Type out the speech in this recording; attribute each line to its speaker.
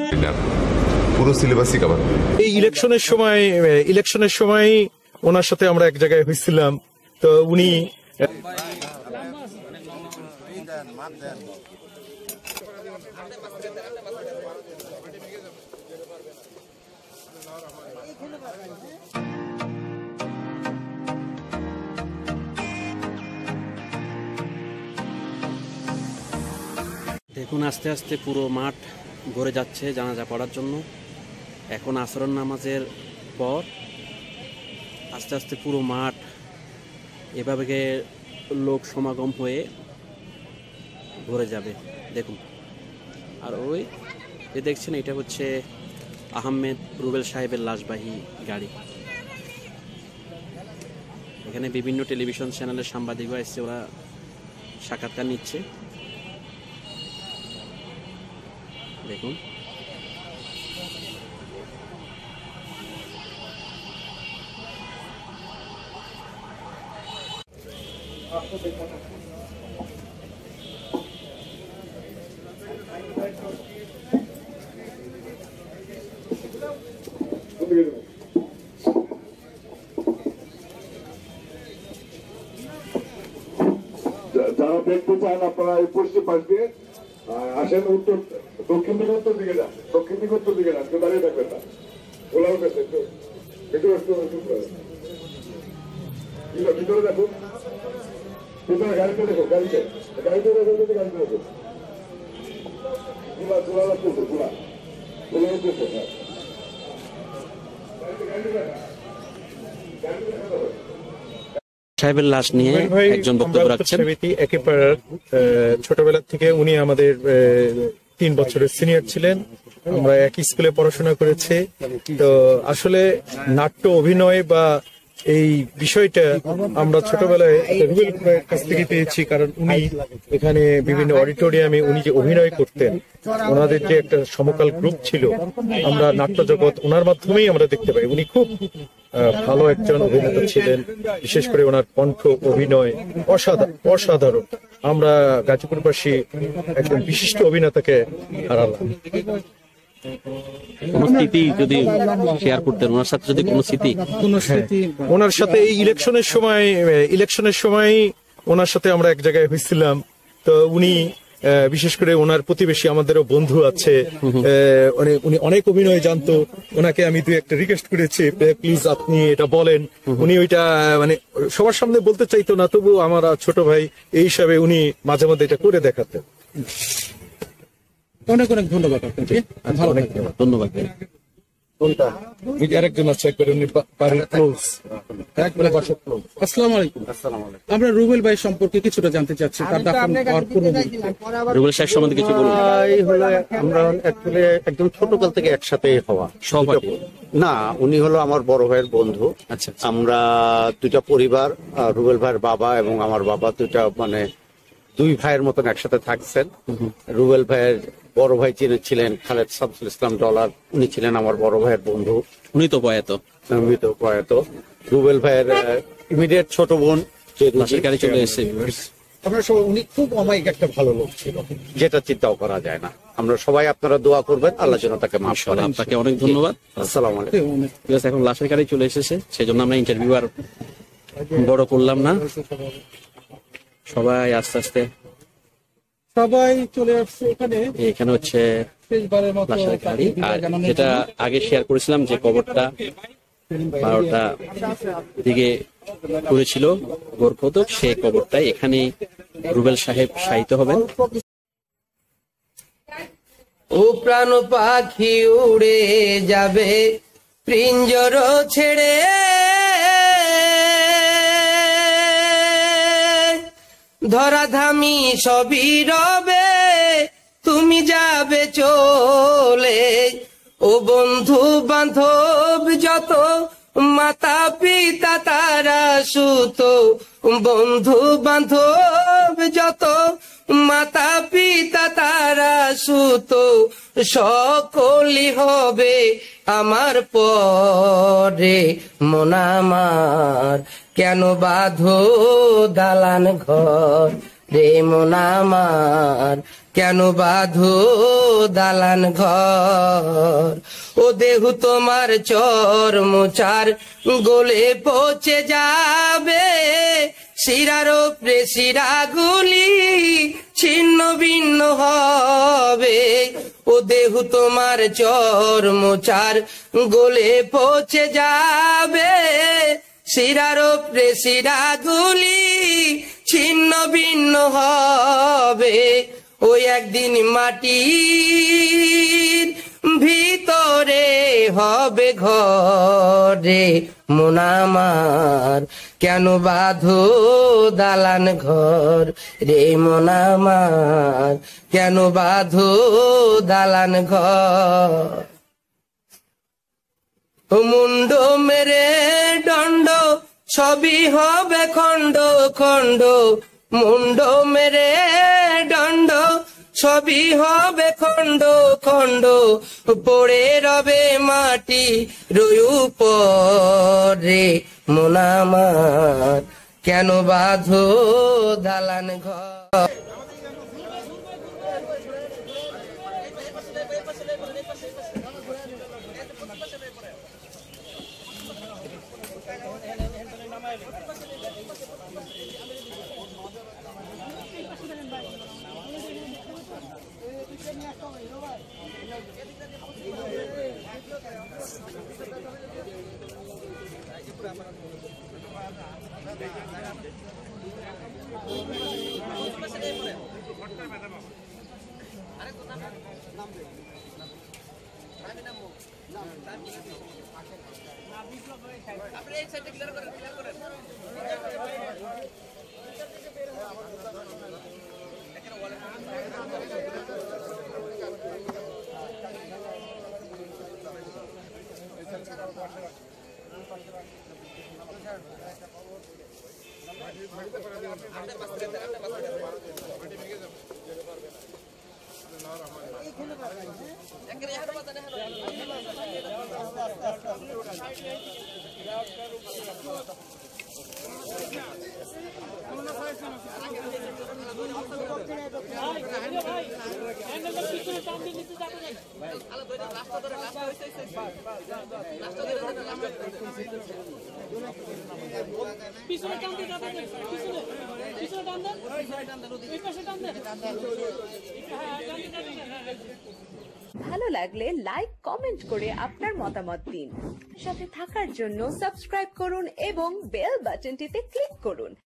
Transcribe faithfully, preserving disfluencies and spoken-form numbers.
Speaker 1: পুরো সিলেবাসই কভার।
Speaker 2: এই ইলেকশনের সময় ইলেকশনের সময় ওনার সাথে আমরা এক জায়গায় হয়েছিলাম, তো উনি
Speaker 3: দেখুন আস্তে আস্তে পুরো মাঠ ভরে যাচ্ছে জানাজা পড়ার জন্য। এখন আসরের নামাজের পর আস্তে আস্তে পুরো মাঠ এভাবে লোক সমাগম হয়ে ভরে যাবে দেখুন। আর ওই যে দেখছেন এটা হচ্ছে আহমেদ রুবেল সাহেবের লাশবাহী গাড়ি। এখানে বিভিন্ন টেলিভিশন চ্যানেলের সাংবাদিকরা এসছে, ওরা সাক্ষাৎকার নিচ্ছে দেখুন।
Speaker 4: যারা দেখতে চান আপনারা এই পশ্চিম পাশ দিয়ে আসেন, উত্তর দক্ষিণ দিকে উত্তর দিকে যান, দক্ষিণ দিকে উত্তর দিকে যান, কেউ দাঁড়িয়ে থাকবেন না, খোলাও গেছে ভিতরে ভিতরে দেখুন, ভিতরে গাড়িতে দেখো, গাড়িতে গাড়িতে দেখো, যদি গাড়িতে দেখো খোলা খোলা লাগতেছে, খোলা খোলা লাগতেছে। হ্যাঁ
Speaker 3: সাহেবের লাশ নিয়ে একজন বক্তব্য রাখছেন।
Speaker 2: একেবারে ছোটবেলা থেকে উনি আমাদের তিন বছরের সিনিয়র ছিলেন, আমরা একই স্কুলে পড়াশোনা করেছি। তো আসলে নাট্য অভিনয় বা এই বিষয়টা আমরা ছোটবেলায় রুবেল ভাইয়ের কাছ থেকে পেয়েছি, কারণ উনি এখানে বিভিন্ন অডিটোরিয়ামে উনি যে অভিনয় করতেন, ওনাদের যে একটা সমকাল গ্রুপ ছিল, আমরা নাট্য জগৎ ওনার মাধ্যমেই আমরা দেখতে পাই। উনি খুব ভালো একজন অভিনেতা ছিলেন, বিশেষ করে ওনার কণ্ঠ অভিনয় অসাধারণ অসাধারণ আমরা গাজীপুরবাসী একজন বিশিষ্ট অভিনেতাকে হারালাম।
Speaker 3: কোন স্মৃতি যদি শেয়ার করতেন ওনার সাথে, যদি কোনো স্মৃতি
Speaker 2: কোন স্মৃতি ওনার সাথে এই ইলেকশনের সময় ইলেকশনের সময় ওনার সাথে আমরা এক জায়গায় হয়েছিলাম। তো উনি বিশেষ করে ওনার প্রতিবেশী আমাদেরও বন্ধু আছে, উনি অনেক অভিনয় জানতো। ওনাকে আমি দুই একটা রিকোয়েস্ট করেছি, প্লিজ আপনি এটা বলেন। উনি ওইটা মানে সবার সামনে বলতে চাইতো না, তবু আমার ছোট ভাই এই হিসাবে উনি মাঝে মাঝে এটা করে দেখাতেন।
Speaker 5: অনেক অনেক ধন্যবাদ আপনাকে, ভালো
Speaker 3: ধন্যবাদ।
Speaker 2: কোনটা আরেকজন আছে, একবারে উনি বাড়ির ক্লোজ, একবারে বাসার ক্লোজ।
Speaker 5: আসসালামু আলাইকুম। আমরা রুবেল ভাই সম্পর্কে কিছুটা জানতে চাচ্ছি, তার দাফন হওয়ার পূর্ব।
Speaker 3: রুবেল সাহেব সম্বন্ধে কিছু বলুন।
Speaker 6: এই হলো আমরা অ্যাকচুয়ালি একদম ছোটকাল থেকে একসাথে হওয়া
Speaker 3: সহপাঠী
Speaker 6: না, উনি হলো আমার বড় ভাইয়ের বন্ধু।
Speaker 3: আচ্ছা,
Speaker 6: আমরা দুইটা পরিবার, রুবেল ভাইয়ের বাবা এবং আমার বাবা দুইটা মানে দুই ভাইয়ের মতন একসাথে থাকছেন। রুবেল ভাইয়ের বড় ভাই ছিলেন খালেদ শামসুল ইসলাম ডলার, উনি ছিলেন আমার বড় ভাইয়ের বন্ধু।
Speaker 3: উনি তো প্রয়াত
Speaker 6: উনি তো প্রয়াত রুবেল ভাইয়ের ইমিডিয়েট ছোট বোন যে
Speaker 3: গাড়ি চলে এসেছে।
Speaker 6: আমরা সবাই, উনি খুব অমায়িক একটা ভালো লোক ছিল, যেটা চিন্তাও করা যায় না। আমরা সবাই আপনারা দোয়া করবেন, আল্লাহ যেন তাকে মাফ করেন।
Speaker 3: আপনাকে অনেক ধন্যবাদ।
Speaker 6: আসসালামু আলাইকুম।
Speaker 3: ঠিক আছে, এখন লাশের গাড়ি চলে এসেছে, সেই জন্য আমরা ইন্টারভিউ আর বড় করলাম না। সবাই আস্তে আস্তে
Speaker 5: সবাই চলে আসছে এখানে।
Speaker 3: এখানে হচ্ছে লাশের গাড়ি। আর যেটা আগে শেয়ার করেছিলাম যে কবরটা বারোটা দিকে করেছিল গোরখদক, সেই কবরটাই এখানে রুবেল সাহেব শায়িত হবেন।
Speaker 7: ও প্রাণ পাখি উড়ে যাবে পিঞ্জর ছেড়ে, ধরাধামি সবই রবে, তুমি যাবে চলে। ও বন্ধু বান্ধব যত, মাতা পিতা তারা সুত, বন্ধু বান্ধব যত, মাতা পিতা তারা সুত, সকলই হবে আমার পরে। মন আমার কেন বাঁধো দালান ঘর, রে মন আমার, কেন বাঁধো দালান ঘর? ও দেহু তোমার চর মোচার গোলে পচে যাবে, শিরার ওপরে শিরাগুলি ছিন্ন ভিন্ন হবে। ও দেহু তোমার চর মোচার গোলে পচে যাবে, শিরার ওপরে শিরাগুলি ছিন্ন ভিন্ন হবে। ওই একদিন মাটির ভিতরে হবে ঘরে মন আমার, কেন বাঁধো দালান ঘর? রে মন আমার, কেন বাঁধো দালান ঘর? মুন্ড মেরে দণ্ড সবই হবে খণ্ড খণ্ড, মুন্ড মেরে দণ্ড সবই হবে খণ্ড খণ্ড, পড়ে রবে মাটি রয়ু পরে মন আমার, কেন বাঁধো দালান ঘর?
Speaker 1: ভালো লাগলে লাইক কমেন্ট করে আপনার মতামত দিন। সাথে থাকার জন্য সাবস্ক্রাইব করুন এবং বেল বাটনটিতে ক্লিক করুন।